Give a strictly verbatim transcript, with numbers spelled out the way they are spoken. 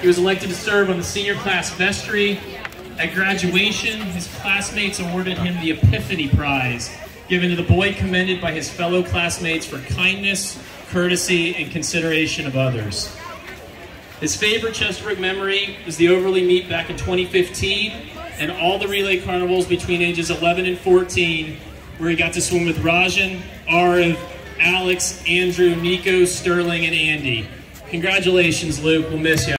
He was elected to serve on the senior class vestry. At graduation, his classmates awarded him the Epiphany Prize, given to the boy commended by his fellow classmates for kindness, courtesy, and consideration of others. His favorite Chesterbrook memory was the Overly meet back in twenty fifteen and all the relay carnivals between ages eleven and fourteen, where he got to swim with Rajan, Arav, Alex, Andrew, Nico, Sterling, and Andy. Congratulations, Luke. We'll miss you.